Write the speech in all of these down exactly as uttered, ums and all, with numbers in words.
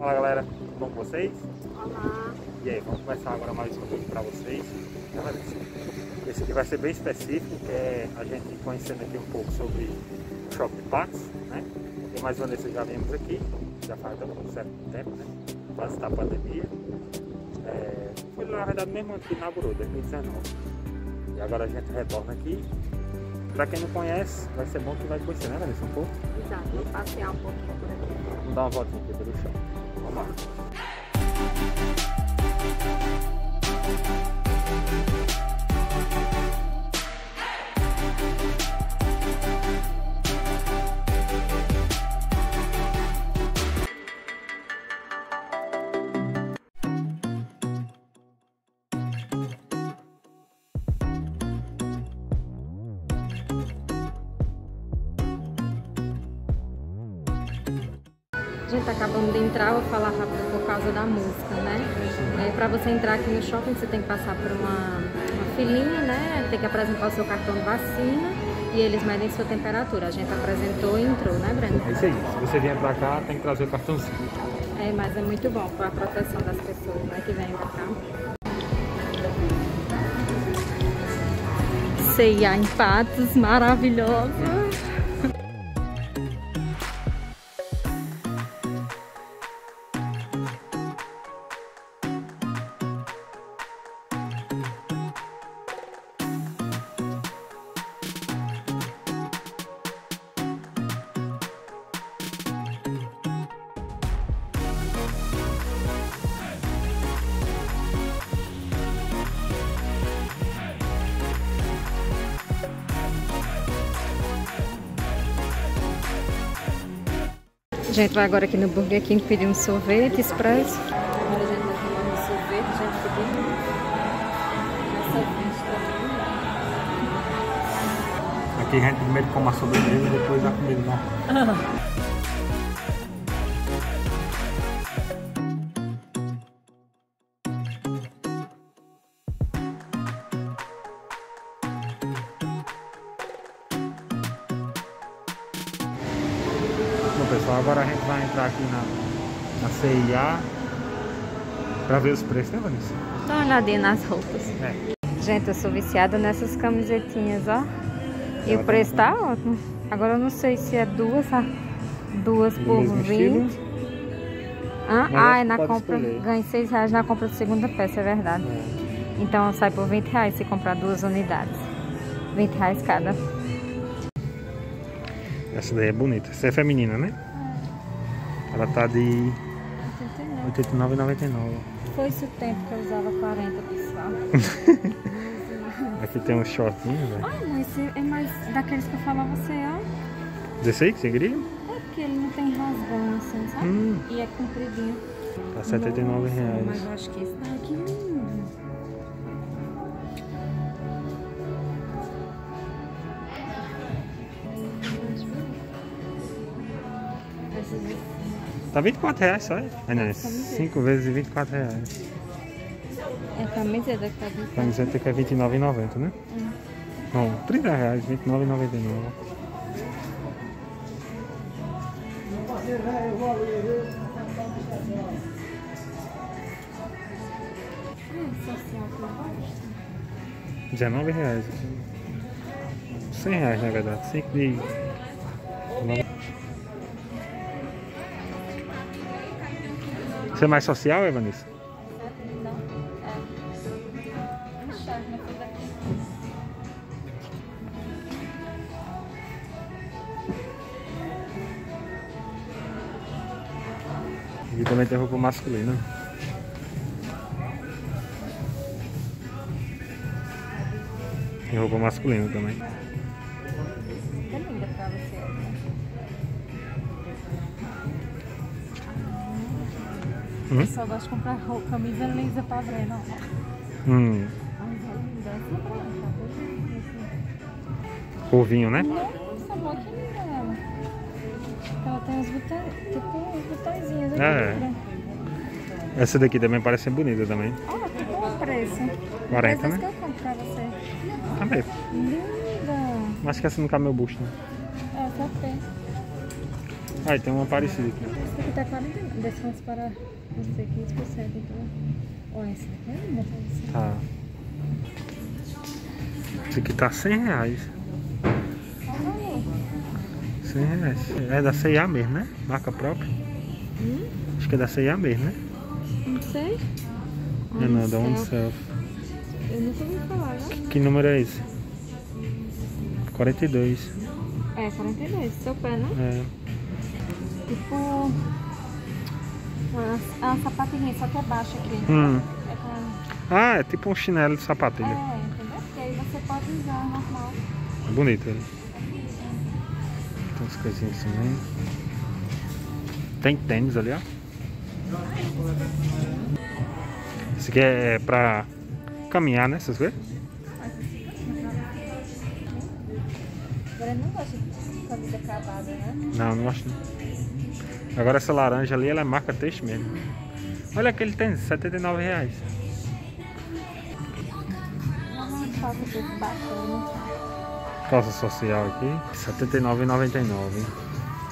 Fala galera, tudo bom com vocês? Olá. E aí, vamos começar agora mais um vídeo para vocês. Esse aqui vai ser bem específico, que é a gente conhecendo aqui um pouco sobre o Shopping Pax, né? Eu mais uma vez já viemos aqui, já faz um certo tempo, né? Quase da pandemia. É, foi na verdade mesmo ano que inaugurou, dois mil e dezenove. E agora a gente retorna aqui. Para quem não conhece, vai ser bom que vai conhecer, né, Vanessa? Um pouco? Exato, vou passear um pouquinho por aqui. Vamos dar uma voltinha aqui pelo chão. Vamos lá. Gente, acabamos de entrar, vou falar rápido por causa da música, né? É, para você entrar aqui no shopping, você tem que passar por uma, uma filinha, né? Tem que apresentar o seu cartão de vacina e eles medem sua temperatura. A gente apresentou e entrou, né, Breno? É isso aí. Se você vier pra cá, tem que trazer o cartãozinho. É, mas é muito bom para a proteção das pessoas, né, que vêm pra cá. C e A em Patos, maravilhosa! A gente vai agora aqui no Burger King pedir um sorvete expresso. Agora a gente vai tomar um sorvete, a gente pediu essa vista aqui. Aqui a gente primeiro come a sobremesa e depois a comida normal. Bom pessoal, agora a gente vai entrar aqui na, na C e A para ver os preços, né, Vanessa? Dá uma olhadinha nas roupas. É. Gente, eu sou viciada nessas camisetinhas, ó. E Ela o preço tá tá ótimo. Agora eu não sei se é duas, ah, duas Do por mesmo vinte. estilo. Ah, Mas ah, é você na pode compra, escolher. ganhei seis reais na compra de segunda peça, é verdade. É. Então sai por vinte reais se comprar duas unidades. vinte reais cada. Essa daí é bonita. Essa é feminina, né? Ela tá de oitenta e nove reais e noventa e nove centavos. Foi esse o tempo que eu usava quarenta, pessoal. Aqui tem uns shortinhos, velho. Ai, mas esse é mais daqueles que eu falava você, ó. dezesseis que você queria? É porque ele não tem rasgão assim, sabe? Hum. E é compridinho. Tá setenta e nove reais. Mas eu acho que esse tá aqui. Hum. Tá vinte e quatro reais só, é? É, não, cinco vezes vinte e quatro reais. É a camiseta que tá aqui. A camiseta que é vinte e nove reais e noventa centavos, né? Hum. Não, trinta reais, vinte e nove reais e noventa e nove centavos. dezenove reais. cem reais na verdade. cinco de... Você é mais social, é, Vanessa? Não, é. Enxerga tudo aqui. Aqui também tem roupa masculina. Tem roupa masculina também. Que linda pra você. Hum? Eu só gosto de comprar roupa, camisa lisa pra ver, não. Hum. Mas é linda, essa branca. Polvinho, né? Nossa, olha que linda ela. Ela tem uns botões, tipo uns botõezinhos aqui. É. Essa daqui também parece ser bonita também. Olha, que bom o preço. quarenta, né? Que eu compro pra você. Também. Linda. Acho que essa não cabe meu busto, né? É, só tem. Aí tem uma parecida aqui. Esse aqui tá quarenta por cento. Desconto para você, quinze por cento. Então, olha, esse aqui é linda pra você. Tá. Esse aqui tá cem reais. Qual o valor? cem reais. É da C e A mesmo, né? Marca própria. Hum? Acho que é da C e A mesmo, né? Não sei. É não, da Unicef. Eu nunca ouvi falar, né? Que número é esse? quarenta e dois. É, quarenta e dois. Seu pé, né? É. Tipo... uma, uma sapatilhinha, só que é baixa aqui. Hum. É pra... Ah, é tipo um chinelo de sapatilha. É, entendeu? Porque aí você pode usar normal. É bonito ele. Tem umas coisinhas assim, né? Tem tênis ali, ó. Esse aqui é pra caminhar, né? Vocês verem? Agora eu não gosto de camisa cavada, né? Não, não gosto não. Agora essa laranja ali, ela é marca texto mesmo. Olha aquele tênis, setenta e nove reais. Não faço desse bacana. Calça social aqui, setenta e nove reais e noventa e nove centavos.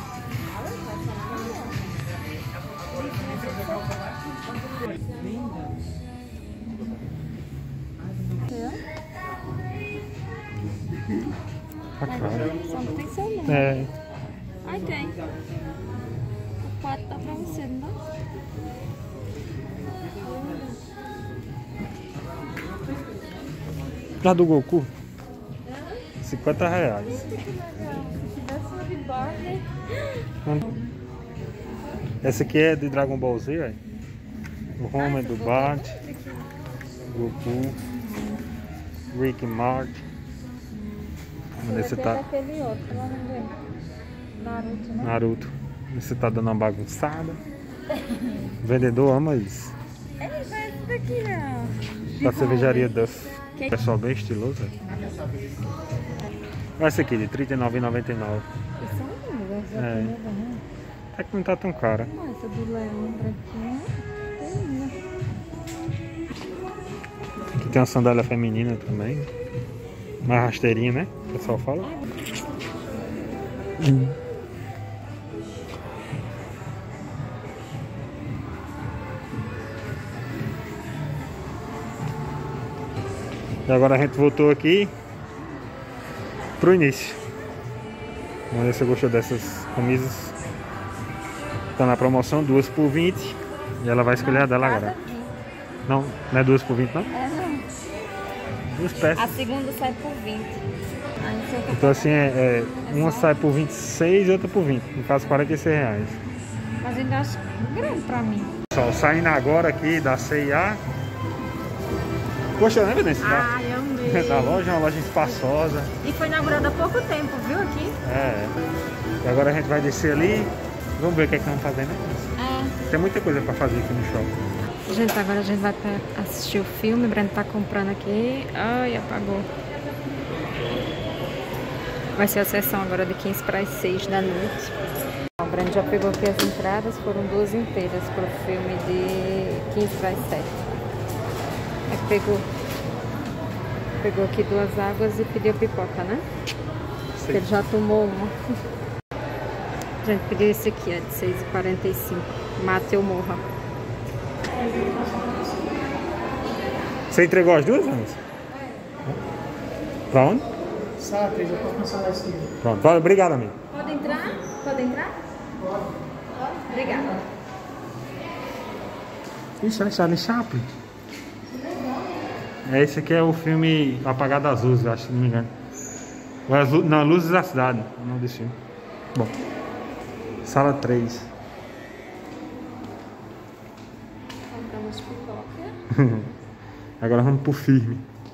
Tá caro. Só não tem seu nome. É. Ai, tem. O quatro tá pra você, não dá? Já do Goku? cinquenta reais. Se tivesse uma reborder. Essa aqui é de Dragon Ball Z, velho. O Homer do Bart, Goku, Rick e Morty. Esse Esse é tá daquele outro, qual é o nome dele? Naruto, né? Naruto. Esse tá dando uma bagunçada. O vendedor ama isso. Ele vai esse daqui, ó. Da cervejaria Duff. Que- Pessoal bem estiloso, velho. Olha esse aqui de trinta e nove reais e noventa e nove centavos. Esse é um lindo, esse É. é o né? Até que não tá tão cara. Ah, essa do leão branquinho. É linda. Aqui tem uma sandália feminina também. Mais rasteirinha, né? O pessoal fala. Hum. E agora a gente voltou aqui pro início. Vamos ver se você gostou dessas camisas. Tá na promoção, duas por vinte. E ela vai escolher a dela agora. Não, não é duas por vinte não? É, não. Duas peças. A segunda sai por vinte. Ah, não sei o que eu Então assim, é, é, É uma só- sai por vinte e seis e outra por vinte. No caso, quarenta e seis reais. Mas ainda acho grande pra mim. Pessoal, saindo agora aqui da C e A. Poxa, lembra desse? Da, Ai, amei. da loja, uma loja espaçosa. E foi inaugurada há pouco tempo, viu, aqui? É. E agora a gente vai descer ali. Vamos ver o que é que estamos fazendo. É. Tem muita coisa pra fazer aqui no shopping. Gente, agora a gente vai pra assistir o filme. O Breno tá comprando aqui. Ai, apagou. Vai ser a sessão agora de quinze para as seis da noite. O Breno já pegou aqui as entradas. Foram duas inteiras pro filme de quinze para as sete. Aí pegou, pegou aqui duas águas e pediu pipoca, né? Porque ele já tomou uma. A gente pediu esse aqui, é de seis e quarenta e cinco. Mate ou morra. Você entregou as duas, Ana? Pra onde? Sabe, eu já tô cansado assim. Pronto, valeu, obrigado, amigo. Pode entrar? Pode entrar? Pode. Obrigada. Isso é Charlie Chaplin. É, esse aqui é o filme Apagado das Luzes, acho, se não me engano. Ou é as Lu- não, Luzes da Cidade, o nome desse filme. Bom, sala três. Compramos pipoca. Agora vamos pro filme.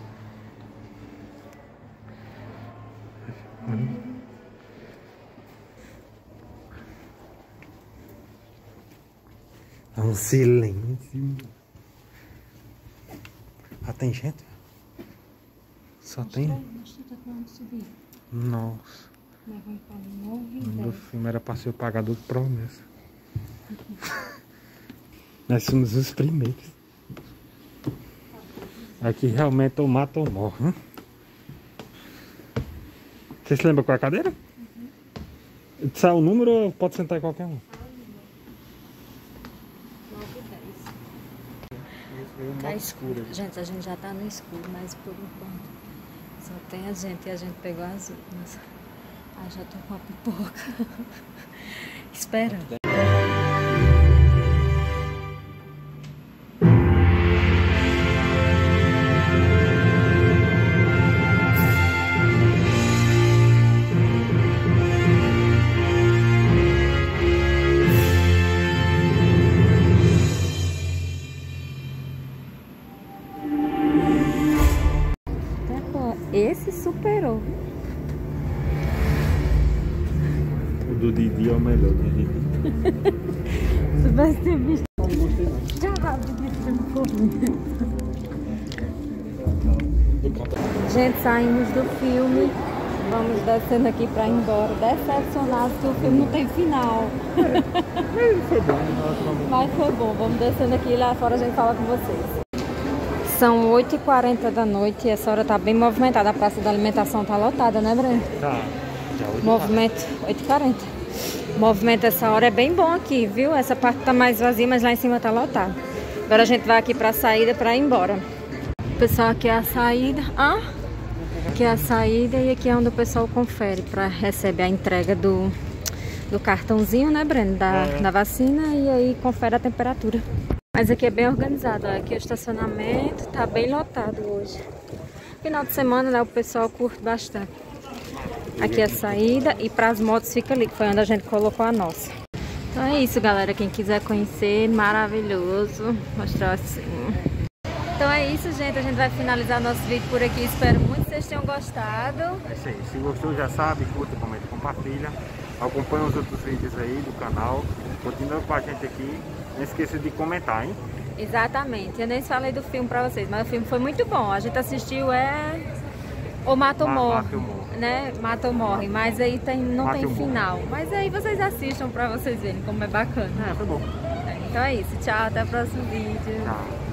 É um silêncio. Ah, tem gente? Só tem? Nossa. O nome do filme era pra ser o Pagador de Promessa. Nós somos os primeiros. Aqui realmente ou mata ou morre. Hein? Você se lembra qual é a cadeira? Sai o número ou pode sentar em qualquer um? Tá escuro. Gente, a gente já tá no escuro, mas por enquanto só tem a gente e a gente pegou as últimas. Ah, já tô com a pipoca. Esperando. Esse superou. O do Didi é o melhor, do Didi. Tu vai ter visto. Já rápido de Gente, saímos do filme. Vamos descendo aqui pra ir embora. Decepcionados que o filme não tem final. Foi bom, mas foi bom. Vamos descendo aqui e lá fora a gente fala com vocês. São oito e quarenta da noite e essa hora tá bem movimentada. A praça da alimentação tá lotada, né, Breno? Tá. Já oito Movimento, oito e quarenta. Movimento essa hora é bem bom aqui, viu? Essa parte tá mais vazia, mas lá em cima tá lotado. Agora a gente vai aqui pra saída pra ir embora. O pessoal, aqui é a saída. Ah, aqui é a saída e aqui é onde o pessoal confere pra receber a entrega do, do cartãozinho, né, Breno? Da, é. da vacina e aí confere a temperatura. Mas aqui é bem organizado, ó. Aqui o estacionamento tá bem lotado hoje. Final de semana, né, o pessoal curte bastante. Aqui é a saída e para as motos fica ali, que foi onde a gente colocou a nossa. Então é isso, galera. Quem quiser conhecer, maravilhoso. Mostrar assim. Então é isso, gente. A gente vai finalizar nosso vídeo por aqui. Espero muito que vocês tenham gostado. É isso aí. Se gostou, já sabe, curta, comenta, compartilha. Acompanha os outros vídeos aí do canal. Continua com a gente aqui. Não esqueça de comentar, hein? Exatamente. Eu nem falei do filme pra vocês, mas o filme foi muito bom. A gente assistiu, é... O Mata ou Morre, Mata ou Morre, né? Mata ou Morre, mas aí tem, não Mata tem ou final. Mas aí vocês assistam pra vocês verem como é bacana. É, foi bom. Então é isso. Tchau, até o próximo vídeo. Tchau.